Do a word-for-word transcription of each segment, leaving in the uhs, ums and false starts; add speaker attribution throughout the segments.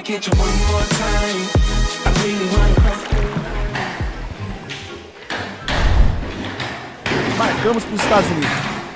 Speaker 1: Marcamos para os Estados Unidos.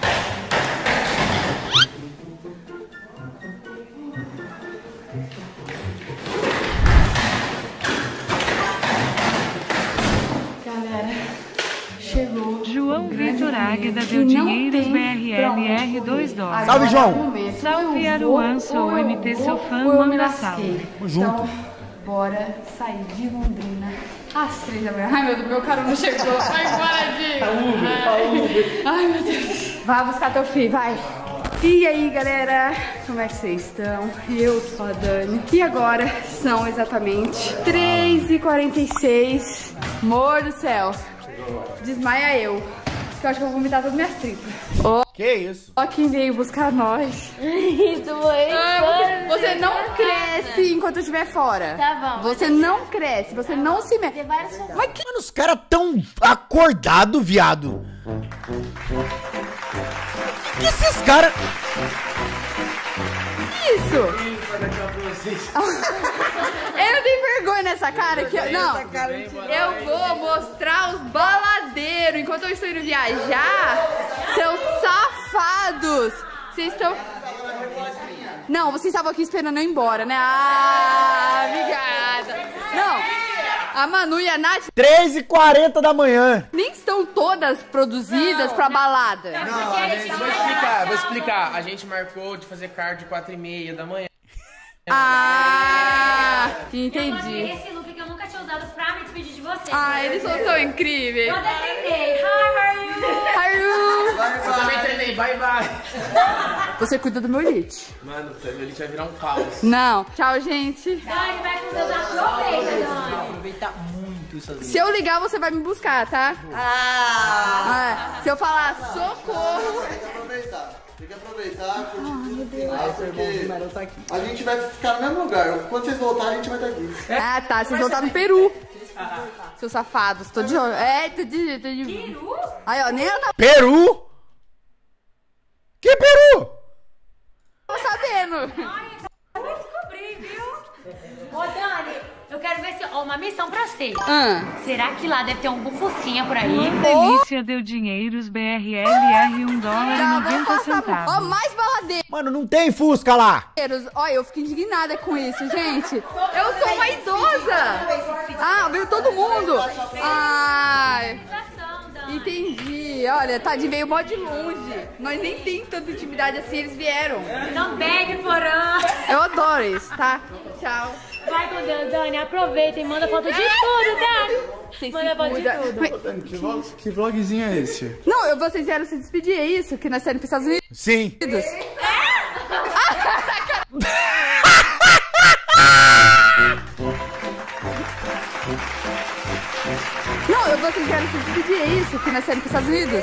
Speaker 2: Galera, chegou.
Speaker 3: João Vitor Águeda deu dinheiros B R L R dois dólares.
Speaker 1: Salve, João!
Speaker 3: Salve Aruan, sou o M T, seu fã, manda na sala.
Speaker 2: Então, bora sair de Londrina às três da manhã. Ai, meu Deus, meu carro não chegou. Vai embora, Di. Tá Uber, tá Uber. Ai, meu Deus. Vai buscar teu filho, vai. E aí, galera, como é que vocês estão? Eu sou a Dani. E agora são exatamente três e quarenta e seis. Amor do céu. Desmaia eu. Que eu acho que eu vou vomitar todas minhas tripas. Ó,
Speaker 1: que isso?
Speaker 2: Ó quem veio buscar nós.
Speaker 4: Ah,
Speaker 2: você, você não cresce enquanto eu estiver fora.
Speaker 4: Tá bom.
Speaker 2: Você não cresce, você não se mexe.
Speaker 4: Mas
Speaker 1: que... Mano, os caras tão acordados, viado. Que esses caras...
Speaker 2: Isso? Eu não tenho vergonha nessa cara aqui. Não, eu vou mostrar os baladeiros enquanto eu estou indo viajar. Seus safados. Vocês estão... Não, vocês estavam aqui esperando eu ir embora, né? Ah, obrigada. Não. A Manu e a Nath...
Speaker 1: três e quarenta da manhã.
Speaker 2: Nem estão todas produzidas não, pra balada.
Speaker 5: Não, a gente... Vou explicar, vou explicar. A gente marcou de fazer card quatro e meia da manhã.
Speaker 2: Ah, entendi.
Speaker 4: Esse look que eu nunca tinha usado pra me despedir de você.
Speaker 2: Ah, eles são tão incríveis.
Speaker 4: Eu até treinei. Hi, how are you?
Speaker 2: How are you?
Speaker 5: Eu também treinei, bye bye.
Speaker 2: Você cuida do meu elite.
Speaker 5: Mano, o elite vai virar um caos.
Speaker 2: Não. Tchau, gente.
Speaker 4: Dani, vai com Deus, aproveita, Dani.
Speaker 5: Aproveita muito isso aí.
Speaker 2: Se eu ligar, você vai me buscar, tá? Ah. É. Se eu falar socorro...
Speaker 6: Tem que aproveitar. Tem que aproveitar, curtir tudo no final, porque a gente vai ficar no mesmo lugar. Quando vocês voltarem, a gente vai estar aqui.
Speaker 2: Ah, tá. Vocês vão estar no Peru. Seus safados. Tô de olho. É, tô de... Tô de...
Speaker 4: Peru?
Speaker 2: Aí, ó. Nem eu tava...
Speaker 1: Peru? Que Peru?
Speaker 2: Tô sabendo.
Speaker 4: Ai, eu vou descobrir, viu? Ô, Dani, eu quero ver se... Ó, uma missão pra você.
Speaker 2: Ah.
Speaker 4: Será que lá deve ter um bufusquinha por aí?
Speaker 3: Delícia deu dinheiros B R L R um dólar e noventa centavos.
Speaker 2: Ó, mais baladeiros.
Speaker 1: Mano, não tem Fusca lá.
Speaker 2: Olha, eu fico indignada com isso, gente. Eu sou uma idosa. Ah, veio todo mundo. Ai. Entendi. Olha, Tadinho veio mó de longe. Nós nem tem tanta intimidade assim, eles vieram.
Speaker 4: Não bebe, porã.
Speaker 2: Eu adoro isso, tá? Tchau.
Speaker 4: Vai com Deus, Dani. Aproveita e manda foto de tudo, Dani.
Speaker 2: Vocês
Speaker 4: manda foto de tudo.
Speaker 2: Mas...
Speaker 6: Dani, que, vlog, que vlogzinho é esse?
Speaker 2: Não, eu, vocês vieram se despedir, é isso? Que nós saímos para os Estados Unidos?
Speaker 1: Sim.
Speaker 2: Não, eu vocês vieram se despedir, é isso? Que nós saímos para os Estados Unidos?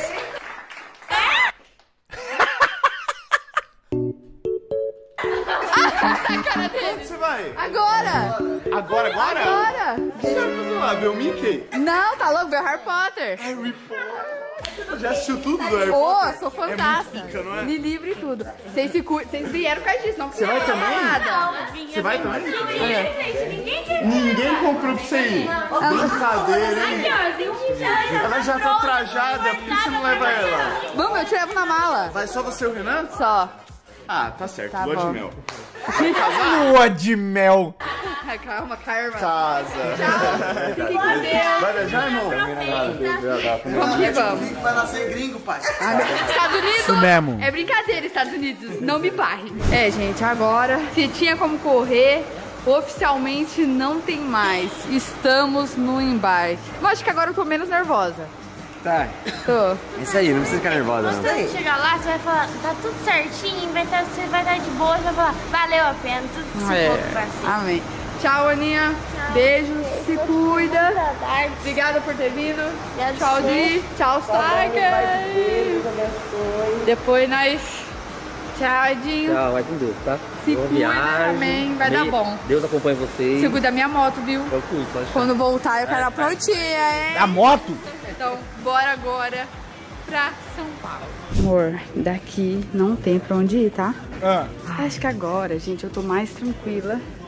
Speaker 6: Onde você vai?
Speaker 2: Agora!
Speaker 6: Agora, agora?
Speaker 2: Agora!
Speaker 6: Você vai fazer lá, ver o Mickey?
Speaker 2: Não, tá louco, ver Harry Potter.
Speaker 6: Harry Potter. Já assistiu tudo do Harry
Speaker 2: Pô,
Speaker 6: Potter?
Speaker 2: sou fantástica.
Speaker 6: É muito pica, não é?
Speaker 2: Me livre e tudo. Vocês se cu... Vocês vieram com a disso, não
Speaker 6: Você vai também?
Speaker 2: nada.
Speaker 6: Você vai também?
Speaker 4: Ninguém
Speaker 6: Ninguém comprou pra você ir. Brincadeira, hein? Ela já tá trajada, por que você não leva ela?
Speaker 2: Vamos, eu te levo na mala.
Speaker 6: Vai só você e o Renan?
Speaker 2: Só.
Speaker 6: Ah, tá certo.
Speaker 2: Tá
Speaker 6: Lua
Speaker 2: bom.
Speaker 6: de mel.
Speaker 1: Lua de mel.
Speaker 2: Ai, calma, calma.
Speaker 6: Casa.
Speaker 2: Fiquem com Deus.
Speaker 6: Vai beijar, irmão?
Speaker 2: Vamos que vamos.
Speaker 6: Vai nascer gringo, pai.
Speaker 2: Estados Unidos.
Speaker 1: Isso mesmo.
Speaker 2: É brincadeira, Estados Unidos. Não me barre. É, gente, agora, se tinha como correr, oficialmente não tem mais. Estamos no embarque. Eu acho que agora eu tô menos nervosa.
Speaker 7: Tá.
Speaker 2: Tô.
Speaker 7: É isso aí, não precisa ficar nervosa, não.
Speaker 4: Quando você chegar lá, você vai falar, tá tudo certinho, vai tá, você vai estar de boa, você vai falar, valeu a pena, tudo se
Speaker 2: É.
Speaker 4: for pra si.
Speaker 2: Amém. Tchau, Aninha. Beijo, se cuida. Obrigada por ter vindo. Tchau, Di. Tchau, Saga. Depois nós... Tchau, Edinho.
Speaker 7: Tchau, vai com Deus, tá?
Speaker 2: Se
Speaker 7: Boa
Speaker 2: cuida,
Speaker 7: viagem.
Speaker 2: amém. Vai dar bom.
Speaker 7: Deus acompanha vocês.
Speaker 2: Se cuida da minha moto, viu?
Speaker 7: Eu cuido, pode
Speaker 2: Quando voltar, eu quero a prontinha, hein?
Speaker 1: A moto?
Speaker 2: Então, bora agora pra São Paulo. Amor, daqui não tem pra onde ir, tá?
Speaker 1: Ah.
Speaker 2: Acho que agora, gente, eu tô mais tranquila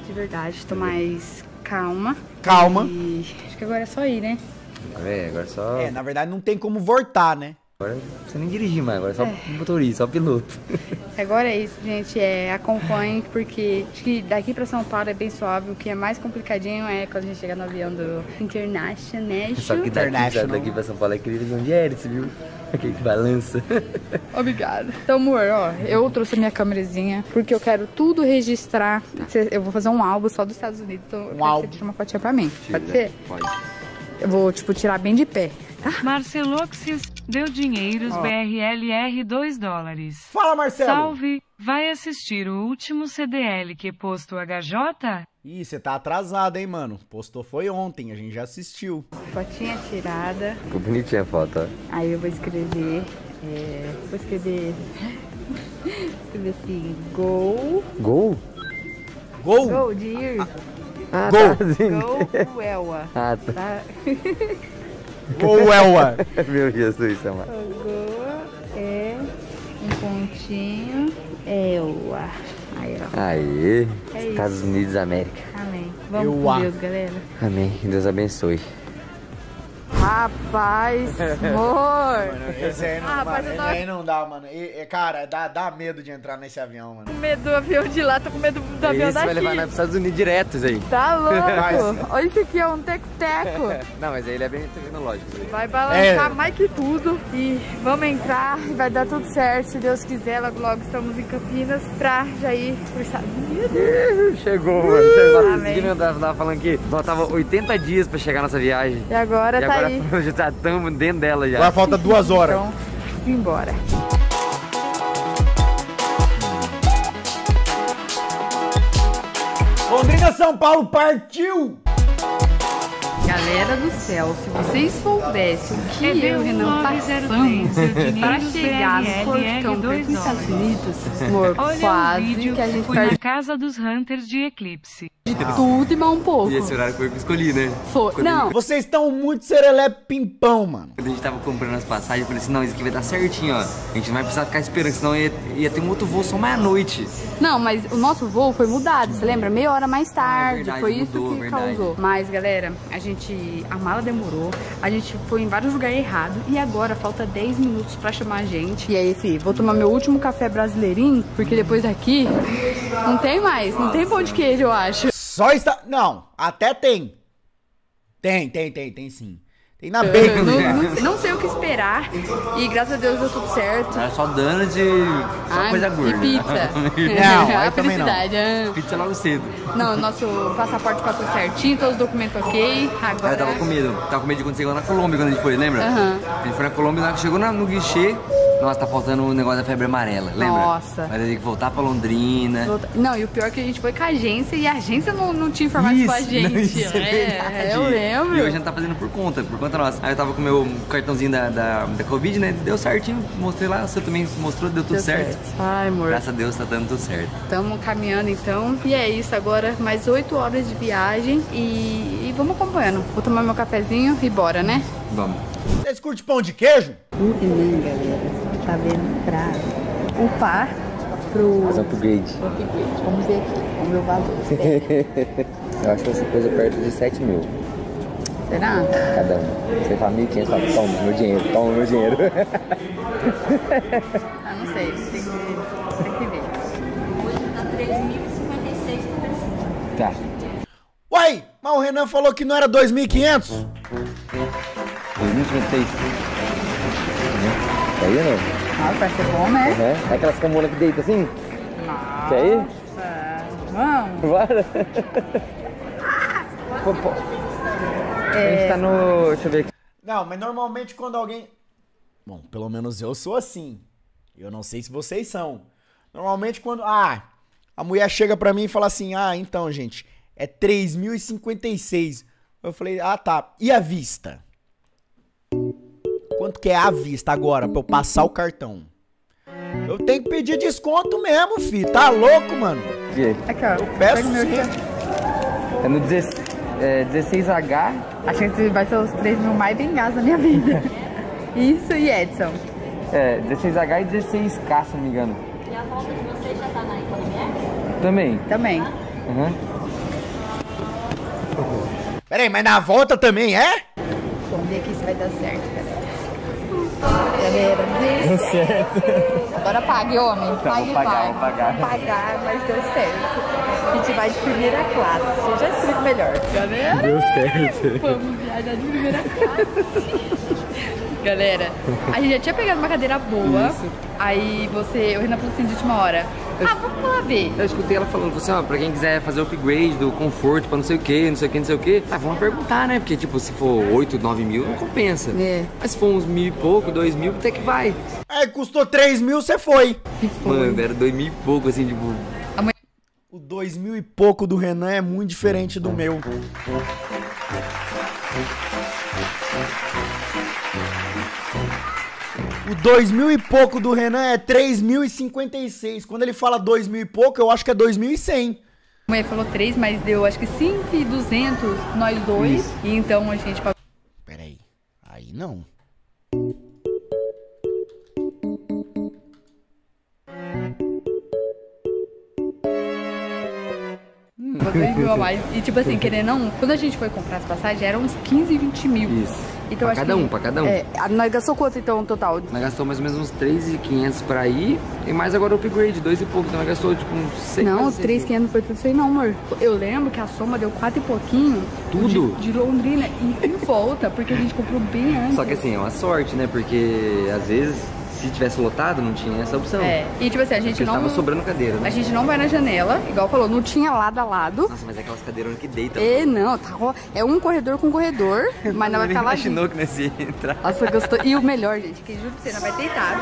Speaker 2: de verdade. Tô mais calma.
Speaker 1: Calma.
Speaker 2: E acho que agora é só ir, né?
Speaker 7: É, agora só...
Speaker 1: É, na verdade não tem como voltar, né?
Speaker 7: Agora não precisa nem dirigir mais, agora é só é. motorista, só piloto.
Speaker 2: Agora é isso, gente. É, acompanhem, porque acho que daqui pra São Paulo é bem suave. O que é mais complicadinho é quando a gente chega no avião do International.
Speaker 7: Só que daqui, daqui pra São Paulo é aquele avião de hélice, viu? Aquele que balança.
Speaker 2: Obrigada. Então, amor, ó, eu trouxe a minha câmerazinha porque eu quero tudo registrar. Eu vou fazer um álbum só dos Estados Unidos, então um álbum. Você tira uma fotinha pra mim. Tira, pode ser?
Speaker 7: Pode.
Speaker 2: Eu vou, tipo, tirar bem de pé.
Speaker 3: Marceloxis deu dinheiros oh. B R L R dois dólares.
Speaker 1: Fala, Marcelo.
Speaker 3: Salve, vai assistir o último C D L que postou H J?
Speaker 1: Ih, você tá atrasado, hein, mano? Postou foi ontem, a gente já assistiu.
Speaker 2: Fotinha tirada.
Speaker 7: Ficou bonitinha a foto, ó.
Speaker 2: Aí eu vou escrever, é, vou escrever, escrever assim, gol.
Speaker 7: Gol?
Speaker 1: Gol?
Speaker 2: Gol de ir.
Speaker 7: Ah,
Speaker 1: gol.
Speaker 7: Tá,
Speaker 2: gol, Elwa.
Speaker 7: Ah, tá.
Speaker 2: tá.
Speaker 1: Gol, Elwa.
Speaker 7: Meu Jesus, amado.
Speaker 2: Gol é um pontinho, Elwa. Aí, ó.
Speaker 7: Aê,
Speaker 2: é
Speaker 7: Estados
Speaker 2: isso.
Speaker 7: Unidos da América.
Speaker 2: Amém. Vamos Eu com Deus, galera.
Speaker 7: Amém. Deus abençoe.
Speaker 2: Rapaz, amor.
Speaker 1: Mano, esse aí não, ah, mano, esse aí não dá, mano. E, e, cara, dá, dá medo de entrar nesse avião, mano.
Speaker 2: Com medo do avião de lá, tô com medo do avião
Speaker 7: esse
Speaker 2: daqui.
Speaker 7: Vai levar nós pros Estados Unidos diretos aí.
Speaker 2: Tá louco. Olha isso aqui, é um teco-teco.
Speaker 7: Não, mas aí ele é bem tecnológico.
Speaker 2: Vai balançar é. mais que tudo. E vamos entrar, vai dar tudo certo. Se Deus quiser, logo logo estamos em Campinas pra já ir pro Estados Unidos.
Speaker 7: Chegou, mano. Chegou. Eu tava falando que faltava oitenta dias pra chegar nossa viagem.
Speaker 2: E agora
Speaker 7: e
Speaker 2: tá
Speaker 7: agora
Speaker 2: aí.
Speaker 7: Já tá, estamos dentro dela já.
Speaker 1: Agora falta duas horas.
Speaker 2: Então, embora.
Speaker 1: Londrina, São Paulo, partiu!
Speaker 2: Galera do céu, se vocês soubessem o que é eu e não passamos para chegar no portão dos Estados Unidos, amor,
Speaker 3: olha
Speaker 2: quase
Speaker 3: o vídeo
Speaker 2: que a gente
Speaker 3: foi
Speaker 2: perde
Speaker 3: na casa dos Hunters de Eclipse.
Speaker 2: de tudo e mais um pouco.
Speaker 7: E esse horário foi o que eu escolhi, né?
Speaker 2: Foi.
Speaker 7: Quando
Speaker 2: não.
Speaker 7: Ele...
Speaker 1: Vocês estão muito serelepe pimpão, mano.
Speaker 7: Quando a gente tava comprando as passagens, eu falei assim, não, isso aqui vai dar certinho, ó. A gente não vai precisar ficar esperando, senão ia, ia ter um outro voo só meia-noite.
Speaker 2: Não, mas o nosso voo foi mudado, você lembra? Meia hora mais tarde,
Speaker 7: verdade,
Speaker 2: foi isso
Speaker 7: mudou,
Speaker 2: que
Speaker 7: verdade.
Speaker 2: causou. Mas, galera, a gente, a mala demorou, a gente foi em vários lugares errados e agora falta dez minutos pra chamar a gente. E aí, filho, vou tomar meu último café brasileirinho, porque depois daqui não tem mais, não tem pão de queijo, eu acho.
Speaker 1: Só está... Não, até tem. Tem, tem, tem, tem sim. Tem na bacon.
Speaker 2: não, não, não sei o que esperar e graças a Deus deu tudo certo.
Speaker 7: Era só dano de... só
Speaker 2: ah,
Speaker 7: coisa gorda.
Speaker 2: E pizza.
Speaker 1: Não, aí
Speaker 2: a
Speaker 1: também não.
Speaker 2: Ah.
Speaker 7: Pizza logo cedo.
Speaker 2: Não, nosso passaporte passou certinho, todos os documentos ok. Agora...
Speaker 7: Eu tava com medo. Tava com medo de quando chegou na Colômbia, quando a gente foi, lembra?
Speaker 2: Uhum.
Speaker 7: A gente foi na Colômbia, na chegou no guichê. Nossa, tá faltando o negócio da febre amarela, lembra?
Speaker 2: Nossa.
Speaker 7: Mas tem que voltar pra Londrina.
Speaker 2: Volta... Não, e o pior é que a gente foi com a agência e a agência não, não tinha informado
Speaker 7: isso,
Speaker 2: com a gente.
Speaker 7: Não, isso é,
Speaker 2: é eu lembro.
Speaker 7: E hoje a gente tá fazendo por conta, por conta nossa. Aí eu tava com o meu cartãozinho da, da, da Covid, né? Deu certinho, mostrei lá, você também mostrou, deu tudo
Speaker 2: deu
Speaker 7: certo.
Speaker 2: certo. Ai, amor.
Speaker 7: Graças a Deus tá dando tudo certo.
Speaker 2: Estamos caminhando então. E é isso agora, mais oito horas de viagem e, e vamos acompanhando. Vou tomar meu cafezinho e bora, né?
Speaker 7: Vamos.
Speaker 1: Vocês curtem pão de queijo?
Speaker 2: Muito bem, galera. Tá vendo pra upar pro...
Speaker 7: Fazer um upgrade.
Speaker 2: upgrade. Vamos ver aqui, vamos ver o valor.
Speaker 7: Eu acho que essa coisa perto de sete mil.
Speaker 2: Será?
Speaker 7: Cada um. Você fala mil e quinhentos, fala, toma meu dinheiro, toma meu dinheiro.
Speaker 2: Ah, não sei, tem que, tem que ver.
Speaker 4: Hoje tá três mil e cinquenta e seis por pessoa.
Speaker 7: Tá.
Speaker 1: Uai, mas o Renan falou que não era dois mil e quinhentos?
Speaker 7: dois mil e cinquenta e seis. Quer ir, não?
Speaker 2: Ah, vai ser bom, né?
Speaker 7: Uhum. É aquelas camonas que deita assim?
Speaker 2: Nossa.
Speaker 7: Quer ir?
Speaker 2: Vamos.
Speaker 7: Bora. Pô, pô. É... A gente tá no... Deixa eu ver aqui.
Speaker 1: Não, mas normalmente quando alguém... Bom, pelo menos eu sou assim. Eu não sei se vocês são. Normalmente quando... Ah, a mulher chega pra mim e fala assim, ah, então, gente, é três mil e cinquenta e seis. Eu falei, ah, tá. E a vista? Quanto que é a vista agora pra eu passar o cartão? Eu tenho que pedir desconto mesmo, filho. Tá louco, mano?
Speaker 2: Aqui, ó.
Speaker 1: Eu peço sim.
Speaker 7: É no dezesseis H.
Speaker 2: Acho que vai ser os três mil mais bem gastos da minha vida. Isso e Edson.
Speaker 7: É, dezesseis H e dezesseis K, se não me engano.
Speaker 4: E a volta de vocês já tá na economia?
Speaker 7: Também.
Speaker 2: Também.
Speaker 7: Uhum.
Speaker 1: Pera aí, mas na volta também é?
Speaker 2: Vamos ver aqui se vai dar certo, galera. Galera,
Speaker 8: Deu certo.
Speaker 2: agora pague, homem.
Speaker 8: Tá,
Speaker 2: Pague,
Speaker 8: vou pagar,
Speaker 2: vai.
Speaker 8: vou pagar.
Speaker 2: Pagar, mas deu certo. A gente vai de primeira classe. Eu já explico melhor. Galera,
Speaker 8: Deu certo.
Speaker 2: vamos viajar de primeira classe. Galera, a gente já tinha pegado uma cadeira boa.
Speaker 7: Isso.
Speaker 2: Aí você, o Renan falou assim de última hora. Ah, vamos lá ver.
Speaker 7: Eu escutei ela falando, assim, ó, pra quem quiser fazer o upgrade do conforto, pra não sei o que, não sei o que, não sei o que. Ah, vamos perguntar, né? Porque, tipo, se for oito, nove mil, não compensa.
Speaker 2: É.
Speaker 7: Mas se for uns mil e pouco, dois mil, até que vai.
Speaker 1: Aí custou três mil, você foi.
Speaker 7: Mano, era dois mil e pouco, assim, tipo...
Speaker 1: O dois mil e pouco do Renan é muito diferente do meu. O dois mil e pouco do Renan é três mil e cinquenta e seis. Quando ele fala dois mil e pouco, eu acho que é dois mil e cem.
Speaker 2: A mãe falou três, mas deu acho que cinco mil e duzentos nós dois. Isso. E então a gente pagou.
Speaker 1: Peraí. Aí não.
Speaker 2: dois mil a mais. E tipo assim, querendo ou não, quando a gente foi comprar as passagens, eram uns quinze, vinte mil.
Speaker 7: Isso.
Speaker 2: Então,
Speaker 7: pra
Speaker 2: acho
Speaker 7: cada
Speaker 2: que,
Speaker 7: um, pra cada um.
Speaker 2: É, nós gastou quanto então, no total?
Speaker 7: Nós gastou mais ou menos uns três mil e quinhentos pra ir, e mais agora o upgrade, dois e pouco. Então nós gastou tipo uns seis
Speaker 2: Não, três mil e quinhentos não foi tudo isso aí não, amor. Eu lembro que a soma deu quatro e pouquinho.
Speaker 7: Tudo?
Speaker 2: De, de Londrina e em volta, porque a gente comprou bem antes.
Speaker 7: Só que assim, é uma sorte, né? Porque às vezes, se tivesse lotado, não tinha essa opção.
Speaker 2: É, e tipo assim, a gente
Speaker 7: Porque
Speaker 2: não...
Speaker 7: tava sobrando cadeira, né?
Speaker 2: A gente não vai na janela, igual falou, não tinha lado a lado.
Speaker 7: Nossa, mas é aquelas cadeironas que deitam.
Speaker 2: E não, tá, é um corredor com corredor, mas não vai ficar lá.
Speaker 7: Imaginou que nós ia entrar.
Speaker 2: Nossa, gostou. E o melhor, gente, que juro pra você, não vai deitado.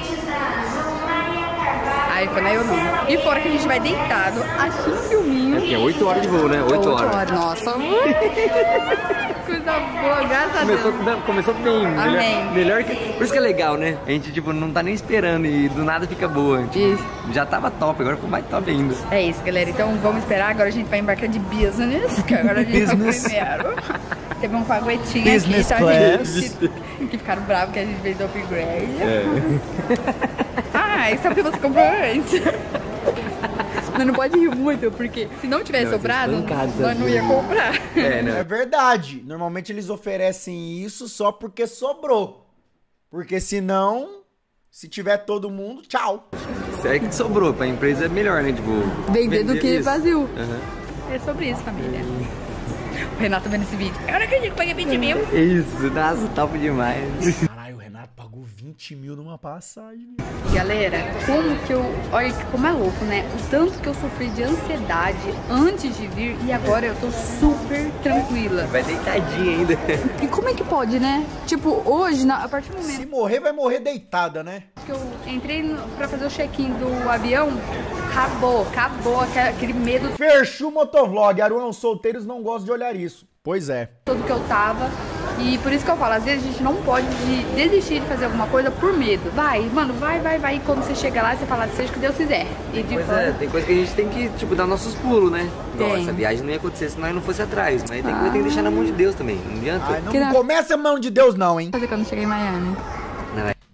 Speaker 2: Aí foi, né, eu não. E fora que a gente vai deitado, assistindo um filminho.
Speaker 7: É porque é oito horas de voo, né? oito horas.
Speaker 2: Nossa, coisa boa, graças a Deus.
Speaker 7: Começou, não, começou bem.
Speaker 2: Amém.
Speaker 7: Melhor, melhor que... Por isso que é legal, né? A gente, tipo, não tá nem esperando e do nada fica boa. Tipo,
Speaker 2: isso.
Speaker 7: Já tava top, agora ficou mais top ainda.
Speaker 2: É isso, galera. Então vamos esperar. Agora a gente vai embarcar de business, que agora a gente
Speaker 1: Business.
Speaker 2: vai primeiro. Teve um paguetinho
Speaker 1: Business
Speaker 2: aqui, tá,
Speaker 1: class.
Speaker 2: gente? Que ficaram bravos que a gente fez o upgrade.
Speaker 7: É.
Speaker 2: Ah, isso é porque você comprou antes. Mas não pode rir muito, porque se não tivesse
Speaker 7: Não,
Speaker 2: sobrado,
Speaker 7: espancado,
Speaker 2: nós não ia comprar.
Speaker 7: É, né?
Speaker 1: É verdade. Normalmente eles oferecem isso só porque sobrou. Porque senão, se tiver todo mundo, tchau.
Speaker 7: É que sobrou, pra empresa é melhor, né? Tipo,
Speaker 2: Vender do que
Speaker 7: isso.
Speaker 2: vazio.
Speaker 7: Uhum.
Speaker 2: É sobre isso, família. O Renato vendo esse vídeo. Eu não acredito que eu paguei vinte mil.
Speaker 7: Isso, nossa, top demais.
Speaker 1: Caralho, o Renato pagou vinte mil numa passagem.
Speaker 2: Galera, como que eu... Olha como é louco, né? O tanto que eu sofri de ansiedade antes de vir e agora eu tô super tranquila.
Speaker 7: Vai deitadinha ainda.
Speaker 2: E como é que pode, né? Tipo, hoje, na, a partir do momento
Speaker 1: Se morrer, vai morrer deitada, né?
Speaker 2: que eu entrei no, pra fazer o check-in do avião, acabou, acabou aquele, aquele medo
Speaker 1: Ferchu Motovlog. Aruão, solteiros não gostam de olhar isso. Pois é.
Speaker 2: todo que eu tava. E por isso que eu falo, às vezes a gente não pode de- desistir de fazer alguma coisa por medo. Vai, mano, vai, vai, vai. E quando você chega lá, você fala, seja o que Deus quiser. E de
Speaker 7: Pois
Speaker 2: fora-
Speaker 7: é, tem coisa que a gente tem que, tipo, dar nossos pulos, né?
Speaker 2: Tem.
Speaker 7: Nossa, a viagem não ia acontecer se nós não fosse atrás. Mas tem, que, tem que deixar na mão de Deus também. Não adianta.
Speaker 1: Ai, não
Speaker 2: Que na-
Speaker 1: começa a mão de Deus não, hein?
Speaker 2: fazer quando chegar em Miami.
Speaker 7: Não, é.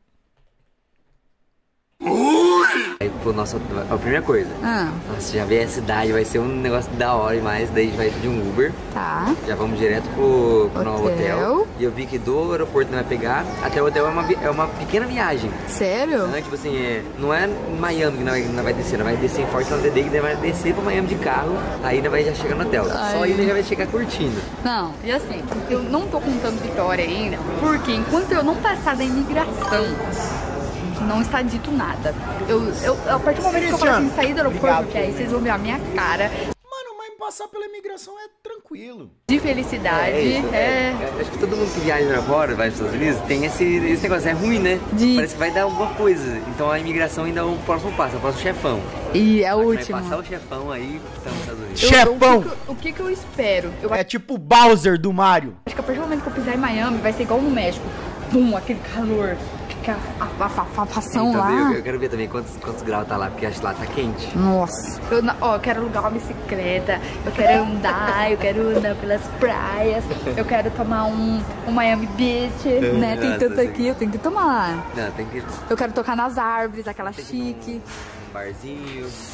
Speaker 7: Aí, pô, nossa, a primeira coisa.
Speaker 2: Ah,
Speaker 7: Nossa, já vê a cidade, vai ser um negócio da hora demais. Daí a gente vai de um Uber.
Speaker 2: tá.
Speaker 7: Já vamos direto pro, pro novo
Speaker 2: Hotel.
Speaker 7: hotel. E eu vi que do aeroporto nós vai pegar até o hotel é uma, vi- é uma pequena viagem.
Speaker 2: Sério?
Speaker 7: Não é tipo assim, é, não é em Miami que nós vai, nós vai descer, nós vai descer em Fort Lauderdale, que nós vai descer pra Miami de carro, aí nós vai já chegar no hotel.
Speaker 2: Ai.
Speaker 7: Só aí nós já vai chegar curtindo.
Speaker 2: Não, e assim, eu não tô contando vitória ainda, porque enquanto eu não passar da imigração, não está dito nada. Eu, eu, a partir do momento que eu falo assim, sair do aeroporto,
Speaker 1: Obrigado.
Speaker 2: que aí vocês vão ver a minha cara
Speaker 1: Mano, mas passar pela imigração é tranquilo.
Speaker 2: de felicidade.
Speaker 7: isso,
Speaker 2: É,
Speaker 7: é. Acho que todo mundo que viaja pra fora, vai pros Estados Unidos, tem esse, esse negócio, é ruim, né?
Speaker 2: De-
Speaker 7: Parece que vai dar alguma coisa. Então a imigração ainda é o próximo passo, é o próximo chefão.
Speaker 2: E é o
Speaker 7: Vai
Speaker 2: último.
Speaker 7: passar o chefão aí, tá nos Estados Unidos.
Speaker 2: Eu-
Speaker 1: Chefão.
Speaker 2: O que, que eu- o que que eu espero? Eu
Speaker 1: É tipo Bowser do Mario.
Speaker 2: acho que a partir do momento que eu pisar em Miami, vai ser igual no México. Pum, aquele calor, aquela afafação
Speaker 7: Então,
Speaker 2: lá.
Speaker 7: eu, eu quero ver também quantos, quantos graus tá lá, porque acho que lá tá quente.
Speaker 2: Nossa, eu, na- ó, eu quero alugar uma bicicleta, eu quero andar, eu quero andar pelas praias, eu quero tomar um, um Miami Beach, né? Tem
Speaker 7: Nossa,
Speaker 2: tanto
Speaker 7: sim.
Speaker 2: aqui, eu tenho que tomar.
Speaker 7: Não, tem que ir
Speaker 2: Eu quero tocar nas árvores, aquela
Speaker 7: Tem que ir
Speaker 2: chique.
Speaker 7: num barzinho.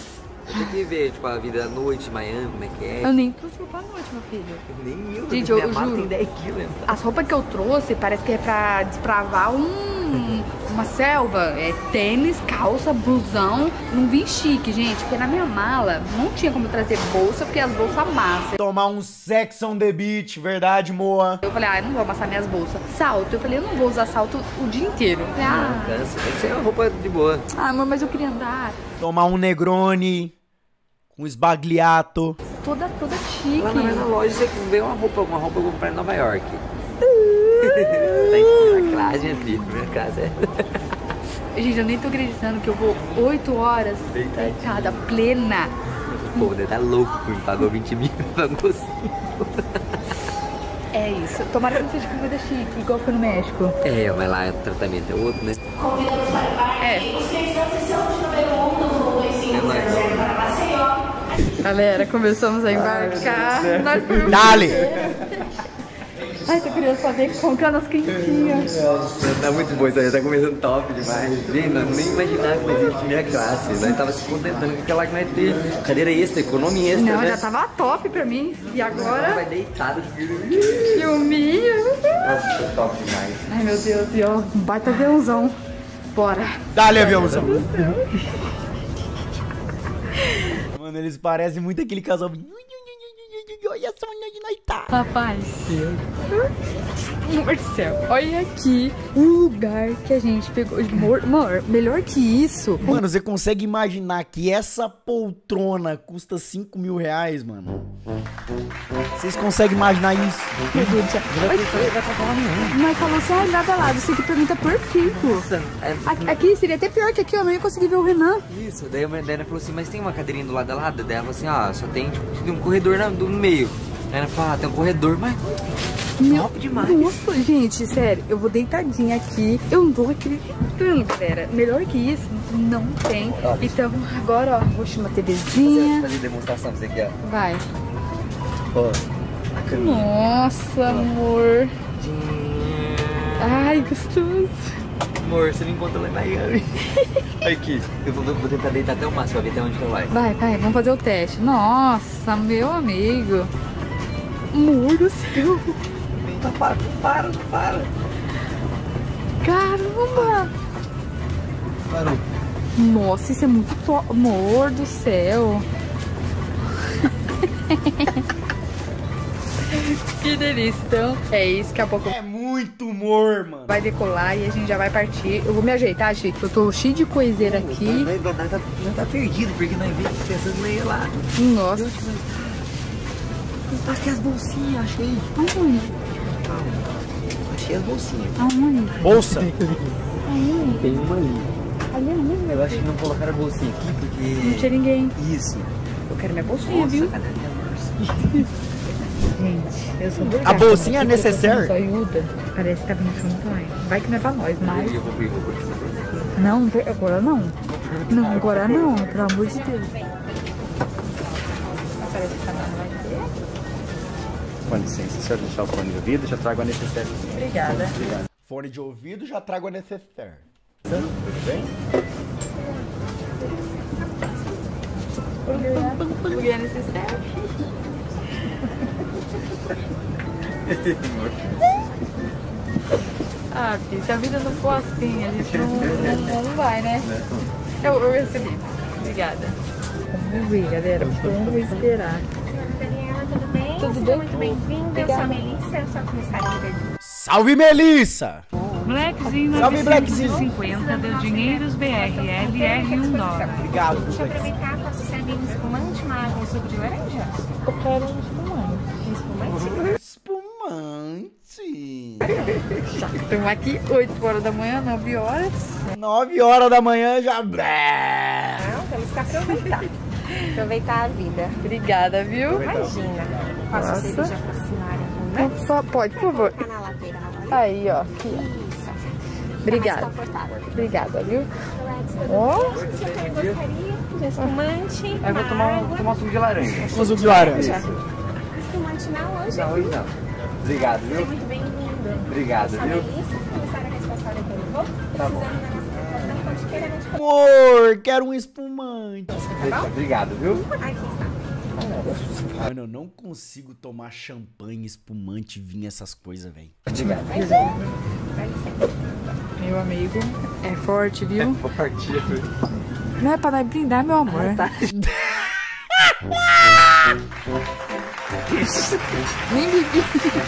Speaker 7: Eu tenho que ver, tipo, a vida à noite, Miami, como é que é.
Speaker 2: Eu nem trouxe roupa à noite, meu filho.
Speaker 7: Nem eu,
Speaker 2: Gente, eu,
Speaker 7: minha
Speaker 2: eu
Speaker 7: mala
Speaker 2: juro.
Speaker 7: tem dez quilos.
Speaker 2: As roupas que eu trouxe parece que é pra desbravar um, uma selva. É tênis, calça, blusão. Não vim chique, gente, porque na minha mala não tinha como trazer bolsa, porque as bolsas amassam.
Speaker 1: Tomar um sex on the beach, verdade, Moa?
Speaker 2: Eu falei, ah, eu não vou amassar minhas bolsas. Salto, eu falei, eu não vou usar salto o dia inteiro. Eu falei, ah,
Speaker 7: Cansa, tem que ser uma roupa de boa.
Speaker 2: ah, amor, mas eu queria andar
Speaker 1: Tomar um Negroni com esbagliato.
Speaker 2: toda, toda chique.
Speaker 7: Lá na mesma loja você vê uma roupa, uma roupa que eu vou comprar em Nova York. Tem primeira classe, minha filha, primeira classe é.
Speaker 2: Gente, eu nem tô acreditando que eu vou oito horas deitada, plena.
Speaker 7: O povo deve estar louco por me pagou vinte mil, pagou cinco.
Speaker 2: É isso. Tomara que não seja comida chique, igual foi no México.
Speaker 7: É, mas lá o tratamento é outro, né?
Speaker 2: É.
Speaker 7: É mais
Speaker 2: Galera, começamos a embarcar. Nós fomos-
Speaker 1: Dale!
Speaker 2: Ai, tô curioso pra ver como que é a nossa quentinha.
Speaker 7: Tá muito bom isso aí, tá começando top demais. Gente, nós nem imaginava que nós ia de primeira classe. Nós tava se contentando com aquela que nós ter cadeira extra, economia extra,
Speaker 2: Não,
Speaker 7: né?
Speaker 2: já tava top pra mim. E agora?
Speaker 7: Vai deitado.
Speaker 2: Filminho.
Speaker 7: Nossa, top demais.
Speaker 2: Ai, meu Deus. E ó, um baita aviãozão. Bora.
Speaker 1: Dale, aviãozão. Mano, eles parecem muito aquele casal. Olha só onde nós tá.
Speaker 2: Rapaz. Marcel, olha aqui o lugar que a gente pegou. Amor, amor, melhor que isso.
Speaker 1: Mano, você consegue imaginar que essa poltrona custa cinco mil reais, mano? Vocês conseguem imaginar isso?
Speaker 2: Meu Deus do céu. Mas falou assim, ah, nada lá, isso aqui pra mim tá perfeito. Aqui, aqui seria até pior que aqui, eu não ia conseguir ver o Renan.
Speaker 7: Isso, daí a Dana falou assim, mas tem uma cadeirinha do lado da lado? Daí ela falou assim, ó, só tem tipo, tem um corredor na, do meio. Daí ela falou, ah, tem um corredor, mas
Speaker 2: Meu,
Speaker 7: top demais.
Speaker 2: Nossa, gente, sério, eu vou deitadinha aqui. Eu não tô acreditando, galera. Melhor que isso, não tem. Então, agora, ó, vou chamar a TVzinha.
Speaker 7: fazer demonstração pra você aqui, ó.
Speaker 2: Vai.
Speaker 7: Ó.
Speaker 2: Nossa, amor. Ai, gostoso.
Speaker 7: Amor, você me encontrou lá em Miami. Aqui, eu vou, vou tentar deitar até o máximo pra ver até onde que vai.
Speaker 2: Vai, vai, vamos fazer o teste. Nossa, meu amigo. Amor do céu.
Speaker 7: Para, para, para.
Speaker 2: Caramba.
Speaker 7: Parou.
Speaker 2: Nossa, isso é muito top. Amor do céu. Que delícia. Então, é isso. Daqui a pouco
Speaker 1: É muito humor, mano.
Speaker 2: vai decolar e a gente já vai partir. Eu vou me ajeitar, Chico. Eu tô cheio de coiseira aqui.
Speaker 7: Nós tá, nós tá perdido, porque nós vimos pensando em ir lá.
Speaker 2: Nossa.
Speaker 7: Acho que as bolsinhas, achei.
Speaker 2: Aonde?
Speaker 7: Achei as bolsinhas.
Speaker 2: Aonde?
Speaker 1: Bolsa.
Speaker 7: Tem uma ali.
Speaker 2: Ali é onde, meu
Speaker 7: Eu acho que
Speaker 2: filho?
Speaker 7: não colocaram a bolsinha aqui porque...
Speaker 2: Não tinha ninguém.
Speaker 7: Isso.
Speaker 2: Eu quero minha bolsinha,
Speaker 7: Nossa,
Speaker 2: viu?
Speaker 7: cadê a minha bolsa?
Speaker 2: Gente, eu sou doida.
Speaker 1: A bolsinha é necessária?
Speaker 2: Ajuda. Parece que tá vindo champanhe. Vai que não é pra nós, mas...
Speaker 7: Eu vou abrir, eu vou abrir.
Speaker 2: Não, agora não. Não, agora não, pelo amor de Deus. Parece que tá na
Speaker 8: Com licença, se eu deixar o fone de ouvido, já trago a necessária.
Speaker 2: Obrigada.
Speaker 1: Fone de ouvido, já trago a necessaire. Tudo bem?
Speaker 2: Obrigada, necessário. Ah, filho, se a vida não for assim, a gente não, não, não vai, né? Eu, eu recebi. Obrigada. Vamos ver, galera. Vamos esperar.
Speaker 9: Daniela, tudo bem?
Speaker 2: Tudo
Speaker 9: Seja
Speaker 2: bem?
Speaker 9: muito bem-vinda. Eu sou a Melissa, eu sou a comissária de
Speaker 1: Salve, Melissa!
Speaker 3: Blackzinho
Speaker 1: Salve, Blackzinho.
Speaker 3: novecentos e cinquenta deu dinheiros B R L R um dólar.
Speaker 1: Obrigado,
Speaker 9: Deixa eu aproveitar, posso servir um espumante, uma água, um suco de laranja?
Speaker 2: Eu quero um espumante.
Speaker 9: Um espumante?
Speaker 1: Espumante.
Speaker 2: Estamos aqui oito horas da manhã, nove horas.
Speaker 1: nove horas da manhã já.
Speaker 9: Não, temos que aproveitar. Aproveitar a vida.
Speaker 2: Obrigada, viu?
Speaker 9: Imagina. Posso
Speaker 2: Nossa.
Speaker 9: cerveja pra senhora?
Speaker 2: Por fa- Pode, por favor.
Speaker 9: Tá na lateira,
Speaker 2: Aí, ó. Aqui, ó.
Speaker 9: Isso.
Speaker 2: Obrigada.
Speaker 9: Tá mais confortável.
Speaker 2: Obrigada, viu?
Speaker 9: Alex, tudo
Speaker 2: Ó.
Speaker 9: bem? O que você gostaria de espumante,
Speaker 7: Aí eu vou
Speaker 9: uma
Speaker 7: tomar um,
Speaker 9: água?
Speaker 7: tomar um suco de laranja.
Speaker 1: Um suco de laranja.
Speaker 9: Espumante não hoje?
Speaker 7: Não, hoje não. Obrigado,
Speaker 9: Seja
Speaker 7: viu?
Speaker 9: muito bem-vindo.
Speaker 7: Obrigado,
Speaker 9: Eu sou a
Speaker 7: viu?
Speaker 9: Melissa, comissária responsável pelo voo.
Speaker 7: Tá bom.
Speaker 9: Precisando da nossa tripulação, pode queira, a gente
Speaker 1: Amor, quero um espumante.
Speaker 7: Obrigado, viu?
Speaker 1: Mano, eu não consigo tomar champanhe, espumante, vinho, essas coisas, velho.
Speaker 7: Obrigado.
Speaker 2: Meu amigo, é forte, viu?
Speaker 7: É forte.
Speaker 2: Não é pra nós brindar, meu amor. Ah, tá. Nem bebi.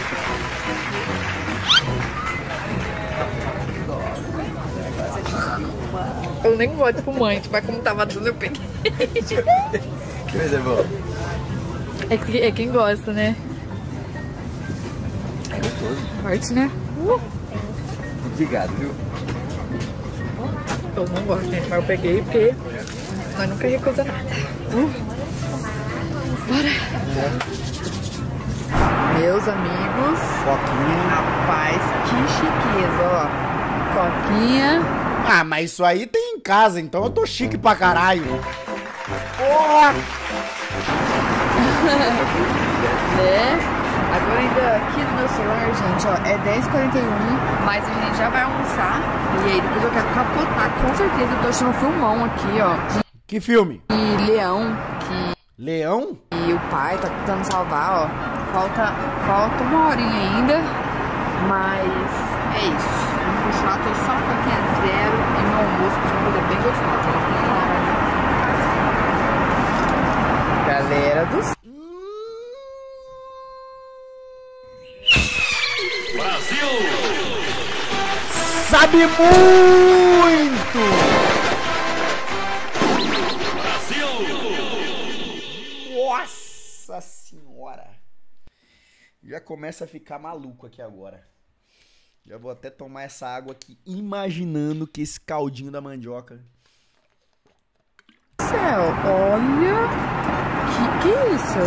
Speaker 2: Eu nem gosto de espumante, mas como tava dando, eu peguei.
Speaker 7: Que coisa boa.
Speaker 2: É, que, é quem gosta, né?
Speaker 7: É gostoso.
Speaker 2: Forte, né? Uh.
Speaker 7: Obrigado, viu?
Speaker 2: Eu não gosto, gente, mas eu peguei porque nós nunca recusa nada. Uh. Bora! Meus amigos.
Speaker 1: Coquinha.
Speaker 2: Rapaz, que chiqueza, ó. Coquinha.
Speaker 1: Ah, mas isso aí tem em casa, então eu tô chique pra caralho. Porra!
Speaker 2: É. Agora ainda aqui no meu celular, gente, ó, é dez e quarenta e um, mas a gente já vai almoçar. E aí depois eu quero capotar, com certeza. Eu tô achando um filmão aqui, ó.
Speaker 1: Que filme?
Speaker 2: E Leão, que...
Speaker 1: Leão?
Speaker 2: E o pai tá tentando salvar, ó. Falta, falta uma horinha ainda, mas é isso. Vamos continuar, tô só um pouquinho a zero e meu almoço pra uma coisa bem gostosa. Galera do...
Speaker 10: Brasil!
Speaker 1: Sabe muito!
Speaker 10: Brasil!
Speaker 1: Nossa senhora! Já começa a ficar maluco aqui agora. Já vou até tomar essa água aqui, imaginando que esse caldinho da mandioca...
Speaker 2: Céu, olha... Que que é isso?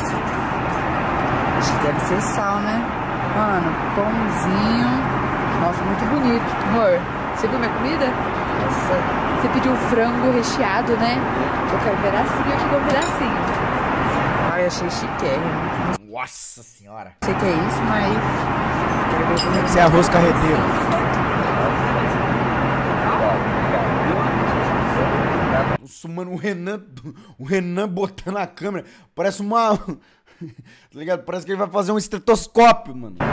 Speaker 2: Acho que deve ser sal, né? Mano, pãozinho. Nossa, muito bonito. Amor, você viu minha comida? Nossa. Você pediu frango recheado, né? Eu quero um pedacinho, eu te dou um pedacinho. Ai, achei chiquérrimo.
Speaker 1: Nossa senhora.
Speaker 2: Não sei o que é isso, mas...
Speaker 1: Deve ser arroz carreteiro. Nossa, mano, o Renan, o Renan botando a câmera, parece uma... Tá ligado? Parece que ele vai fazer um estetoscópio, mano.
Speaker 2: Nossa.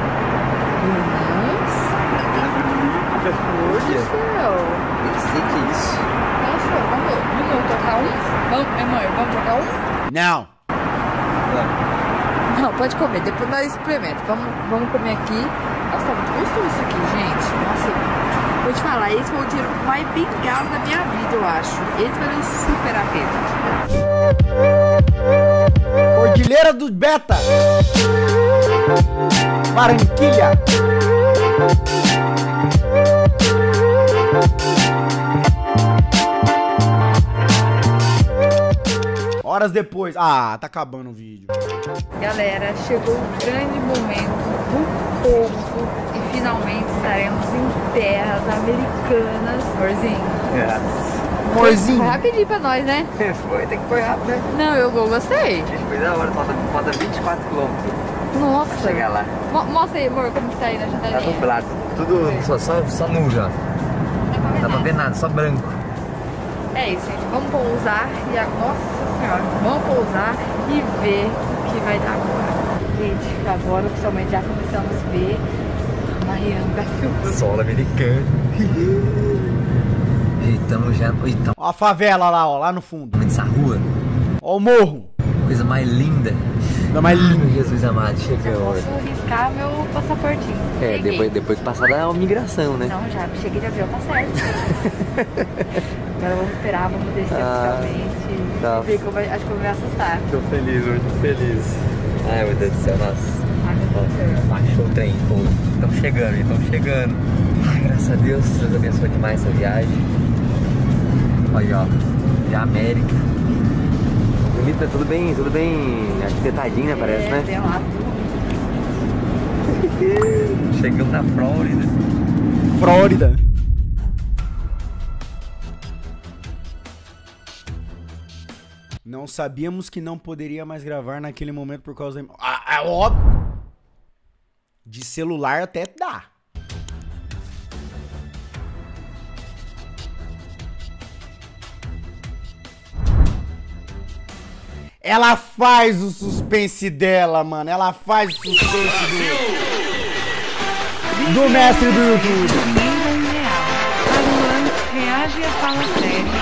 Speaker 2: Meu Deus do céu.
Speaker 7: Nem sei o que é isso.
Speaker 2: Nossa, vamos, vamos trocar um? Vamos, mãe, vamos trocar um?
Speaker 1: Não.
Speaker 2: Não, pode comer, depois nós experimentamos. Vamos, vamos comer aqui. Nossa, tá muito gostoso isso aqui, gente. Nossa, vou te falar, esse foi o dinheiro mais bem gasto da minha vida, eu acho. Esse valeu super a pena.
Speaker 1: Cordilheira do Beta. Barranquilha. Horas depois. Ah, tá acabando o vídeo.
Speaker 2: Galera, chegou o grande momento do povo e finalmente estaremos em terras americanas. Amorzinho.
Speaker 7: É.
Speaker 1: Amorzinho.
Speaker 2: Foi rapidinho pra nós, né?
Speaker 7: Foi, tem que foi rápido, né?
Speaker 2: Não, eu, eu gostei.
Speaker 7: Gente, foi da hora, falta, falta vinte e quatro quilômetros.
Speaker 2: Nossa.
Speaker 7: Pra chegar lá.
Speaker 2: Mo mostra aí, amor, como que tá aí na janelinha.
Speaker 7: Tá nublado, tudo só, só, só nu já. Não dá pra ver nada, só branco.
Speaker 2: É isso, gente. Vamos pousar e a... Nossa senhora, vamos pousar e ver o que vai dar agora. Gente, agora oficialmente já começamos a ver Miami da filmando.
Speaker 7: Solo americano. E estamos já... Então,
Speaker 1: ó a favela lá, ó, lá no fundo.
Speaker 7: Essa rua.
Speaker 1: Ó o morro.
Speaker 7: Coisa mais linda.
Speaker 1: Coisa mais linda.
Speaker 7: Jesus amado, chegamos.
Speaker 2: Posso riscar meu passaportinho.
Speaker 7: É, depois, depois que passar da migração, né?
Speaker 2: Não, já cheguei de avião, tá certo. Agora vamos esperar, vamos descer
Speaker 7: Ah,
Speaker 2: oficialmente.
Speaker 7: tá.
Speaker 2: Ver que eu vai, acho que eu vou me assustar.
Speaker 7: Tô feliz, muito feliz. Ai, meu Deus do céu, nossa.
Speaker 2: Ai, meu Deus do céu.
Speaker 7: Baixou o trem todo. Estão chegando, estão chegando. Ai, graças a Deus, Deus abençoe demais essa viagem. Olha, ó, já América. Bonito, né? Tudo bem, tudo bem arquitetadinho, né? Parece,
Speaker 2: É,
Speaker 7: né?
Speaker 2: tem lá tudo.
Speaker 7: Chegamos na Flórida.
Speaker 1: Flórida. Não sabíamos que não poderia mais gravar naquele momento por causa da... Ah, é óbvio. De celular até dá. Ela faz o suspense dela, mano. Ela faz o suspense do, do mestre do YouTube.
Speaker 3: Reage a fala séria.